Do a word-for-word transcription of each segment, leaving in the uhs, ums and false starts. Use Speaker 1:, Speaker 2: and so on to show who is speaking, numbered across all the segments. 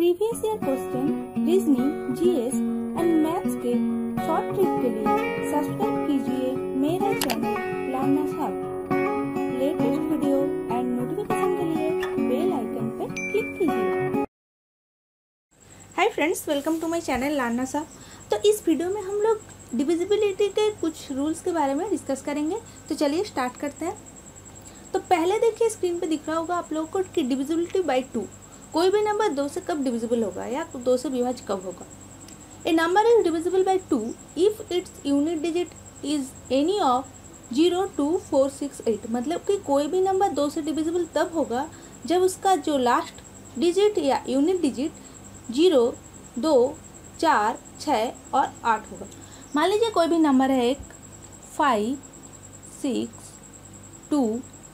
Speaker 1: Previous year question, reasoning, GS and maths के short trick के लिए सब्सक्राइब कीजिए मेरा चैनल लाना साहब। लेटेस्ट वीडियो एंड नोटिफिकेशन के लिए बेल आइकन पे क्लिक कीजिए। Hi friends, welcome to my channel Lana साहब। तो इस वीडियो में हम लोग डिविजिबिलिटी के कुछ रूल्स के बारे में डिस्कस करेंगे। तो चलिए स्टार्ट करते हैं। तो पहले देखिए, स्क्रीन पे दिख रहा होगा आप लोगों को कि डिविजिबिलिटी बाय टू, कोई भी नंबर दो से कब डिविजिबल होगा या दो से विभाज्य कब होगा। A number is divisible by two if its unit digit is any of zero two four six eight. मतलब कि कोई भी नंबर दो से डिविजिबल तब होगा जब उसका जो लास्ट डिजिट या यूनिट डिजिट जीरो, दो, चार, छः और आठ होगा। मान लीजिए कोई भी नंबर है एक five, six, two,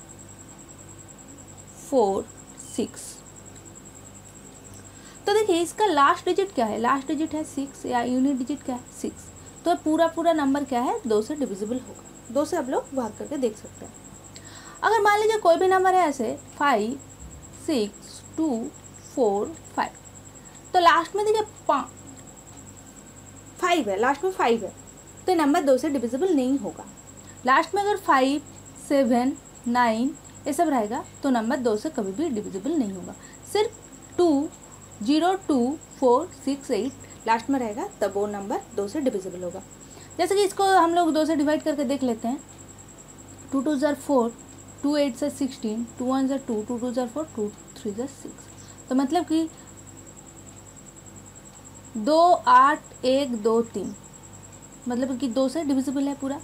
Speaker 1: four, six. तो देखिए इसका लास्ट डिजिट क्या है, लास्ट डिजिट है सिक्स या यूनिट डिजिट क्या है सिक्स। तो पूरा पूरा नंबर क्या है, दो से डिविजिबल होगा। दो से आप लोग भाग करके देख सकते हैं। अगर मान लीजिए कोई भी नंबर है ऐसे five, six, two, four, five, तो लास्ट में देखिए फाइव है, लास्ट में फाइव है, तो नंबर दो से डिविजिबल नहीं होगा। लास्ट में अगर फाइव, सेवन, नाइन ये सब रहेगा तो नंबर दो से कभी भी डिविजिबल नहीं होगा। सिर्फ two, zero, two, four, six, eight last में रहेगा तब वो नंबर दो से डिविजिबल होगा। जैसे कि इसको हम लोग दो से डिवाइड करके देख लेते हैं। टू टू ज़र फोर, टू एट ज़र सिक्सटीन, टू वन ज़र टू, टू टू ज़र फोर, टू थ्री ज़र सिक्स। तो मतलब कि दो, आठ, एक, दो, तीन, मतलब कि दो से डिविजिबल है पूरा।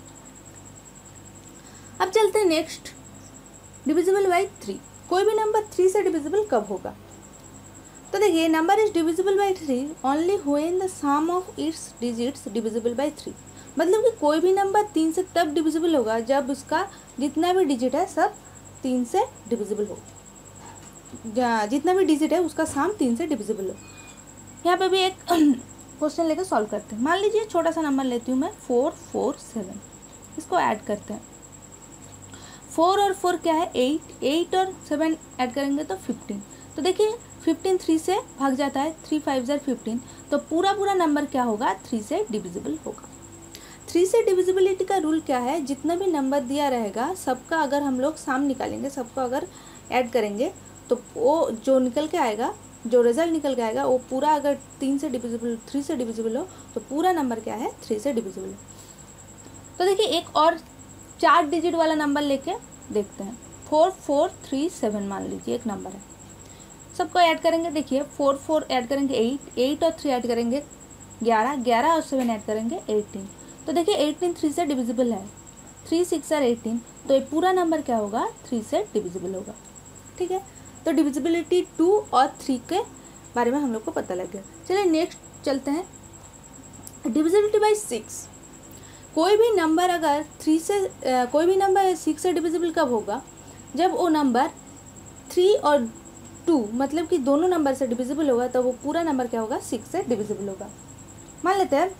Speaker 1: अब चलते हैं नेक्स्ट, डिविजिबल बाई थ्री। कोई भी नंबर थ्री से डिविजिबल कब होगा। तो देखिए number is divisible by three only when the sum of its digits divisible by three. मतलब कि कोई भी नंबर तीन से तब डिविजिबल होगा जब उसका जितना भी डिजिट है सब तीन से डिविजिबल हो, जितना भी डिजिट है उसका सम तीन से डिविजिबल हो। यहाँ पे भी एक क्वेश्चन लेकर सॉल्व करते हैं। मान लीजिए छोटा सा नंबर लेती हूँ मैं फोर, फोर, सेवन, इसको ऐड करते हैं। फोर और फोर क्या है एट, एट और सेवन ऐड करेंगे तो फिफ्टीन। तो देखिए फिफ्टीन थ्री से भाग जाता है, थ्री फाइव ज़र फिफ्टीन, तो पूरा पूरा नंबर क्या होगा, थ्री से डिविजिबल होगा। थ्री से डिविजिबिलिटी का रूल क्या है, जितना भी नंबर दिया रहेगा सबका अगर हम लोग सम निकालेंगे, सबको अगर ऐड करेंगे तो वो जो निकल के आएगा, जो रिजल्ट निकल के आएगा वो पूरा अगर तीन से डिविजिबल, थ्री से डिविजिबल हो तो पूरा नंबर क्या है, थ्री से डिविजिबल है। तो देखिए एक और चार डिजिट वाला नंबर लेके देखते हैं। फोर, फोर, थ्री, सेवन मान लीजिए एक नंबर है, सबको ऐड करेंगे। देखिए फोर, फोर ऐड करेंगे एट, एट और थ्री ऐड करेंगे ग्यारह, ग्यारह और सेवन ऐड करेंगे एटीन। तो देखिए एटीन थ्री से डिविजिबल है, थ्री, सिक्स और एटीन, तो ये पूरा नंबर क्या होगा, थ्री से डिविजिबल होगा। ठीक है, तो डिविजिबिलिटी टू और थ्री के बारे में हम लोग को पता लग गया। चलिए नेक्स्ट चलते हैं, डिविजिबिलिटी बाई सिक्स। कोई भी नंबर अगर थ्री से आ, कोई भी नंबर सिक्स से डिविजिबल कब होगा, जब वो नंबर थ्री और टू मतलब कि दोनों नंबर से डिविजिबल होगा, तो वो पूरा नंबर क्या होगा, सिक्स से डिविजिबल होगा। मान लेते हैं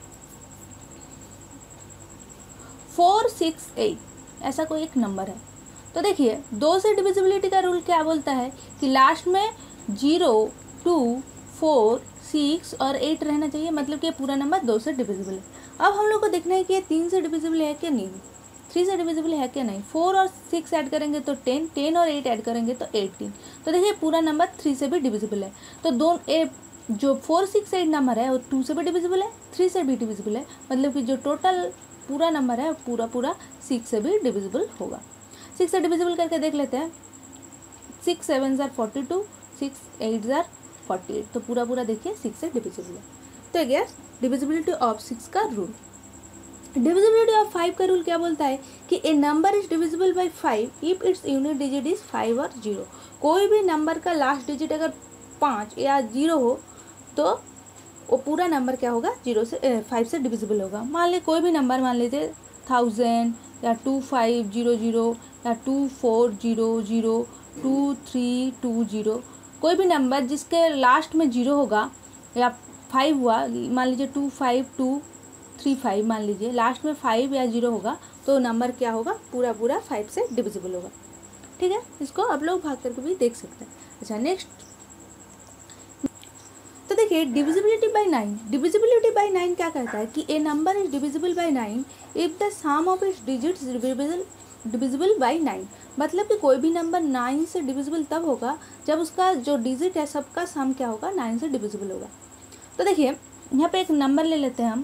Speaker 1: फोर, सिक्स, एट, ऐसा कोई एक नंबर है। तो देखिए दो से डिविजिबिलिटी का रूल क्या बोलता है कि लास्ट में जीरो, टू, फोर, सिक्स और एट रहना चाहिए, मतलब कि पूरा नंबर दो से डिविजिबल है। अब हम लोग को देखना है कि ये तीन से डिविजिबल है क्या नहीं, थ्री से डिविजिबल है क्या नहीं। फोर और सिक्स ऐड करेंगे तो टेन, टेन और एट ऐड करेंगे तो एटीन। तो देखिए पूरा नंबर थ्री से भी डिविजिबल है। तो दो ए जो फोर, सिक्स, एट नंबर है वो टू से भी डिविजिबल है, थ्री से भी डिविजिबल है, मतलब कि जो टोटल पूरा नंबर है पूरा पूरा सिक्स से भी डिविजिबल होगा। सिक्स से डिविजिबल करके देख लेते हैं। सिक्स सेवन ज़ार फोर्टी टू, सिक्स एट ज़ार फोर्टी एट, तो पूरा पूरा देखिए सिक्स से डिविजिबल है। तो गया डिविजिबिलिटी ऑफ सिक्स का रूल। डिविजिबिलिटी ऑफ फाइव का रूल क्या बोलता है कि a number is divisible by five if its unit digit is five और जीरो। कोई भी नंबर का लास्ट डिजिट अगर पाँच या जीरो हो तो वो पूरा नंबर क्या होगा, जीरो से फाइव से डिविजिबल होगा। मान लीजिए कोई भी नंबर, मान लीजिए थाउजेंड या टू फाइव जीरो जीरो या two four zero zero, two three two zero, कोई भी नंबर जिसके लास्ट में जीरो होगा या फाइव हुआ, मान लीजिए two five two three five, मान लीजिए लास्ट में फाइव या जीरो होगा तो नंबर क्या होगा, पूरा पूरा फाइव से डिविजिबल होगा। ठीक है, इसको आप लोग भाग करके भी देख सकते हैं। अच्छा नेक्स्ट, देखिए divisibility by nine, divisibility by nine क्या कहता है कि a number is divisible by nine if the sum of its digits divisible divisible by nine. मतलब कि कोई भी नंबर नाइन से डिविजिबल तब होगा जब उसका जो डिजिट है सबका सम क्या होगा, नाइन से डिविजिबल होगा। तो देखिए यहाँ पे एक नंबर ले लेते हैं हम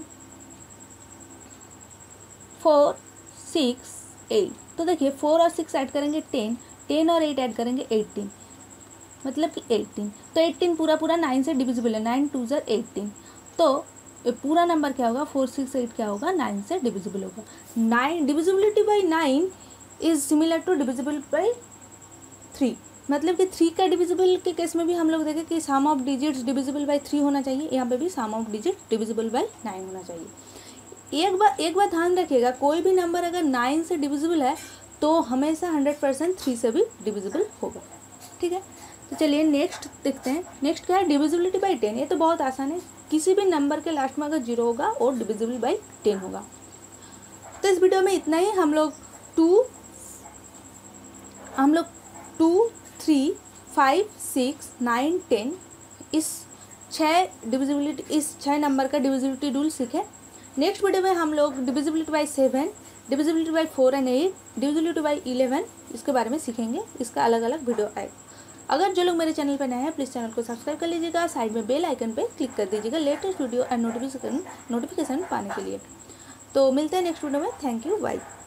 Speaker 1: फोर सिक्स एट। तो देखिए फोर और सिक्स ऐड करेंगे टेन, टेन और एट ऐड करेंगे एटीन, मतलब कि एटीन। तो एटीन पूरा पूरा नाइन से डिविजिबल है, नाइन टू ज़र एटीन। तो पूरा नंबर क्या होगा, फोर सिक्स एट क्या होगा, नाइन से डिविजिबल होगा। Nine divisibility by nine is similar to divisible by three. मतलब कि थ्री का डिविजिबल के केस में भी हम लोग देखें कि sum of digits divisible by three होना चाहिए, यहाँ पे भी sum of digit divisible by nine होना चाहिए। एक बार एक बार ध्यान रखिएगा, कोई भी नंबर अगर नाइन से डिविजिबल है तो हमेशा हंड्रेड परसेंट थ्री से भी डिविजिबल होगा। ठीक है, तो चलिए नेक्स्ट देखते हैं। नेक्स्ट क्या है, डिविजिबिलिटी बाय टेन। ये तो बहुत आसान है, किसी भी नंबर के लास्ट में अगर जीरो होगा और डिविजिबल बाय टेन होगा। तो इस वीडियो में इतना ही। हम लोग टू हम लोग two three five six nine ten इस छः डिविजिबिलिटी इस छः नंबर का डिविजिबिलिटी रूल सीखे। नेक्स्ट वीडियो में हम लोग divisibility by seven, divisibility by four and eight, divisibility by eleven इसके बारे में सीखेंगे। इसका अलग अलग वीडियो आएगा। अगर जो लोग मेरे चैनल पर नए हैं प्लीज़ चैनल को सब्सक्राइब कर लीजिएगा, साइड में बेल आइकन पे क्लिक कर दीजिएगा latest video and notification notification पाने के लिए। तो मिलते हैं नेक्स्ट वीडियो में। Thank you, bye.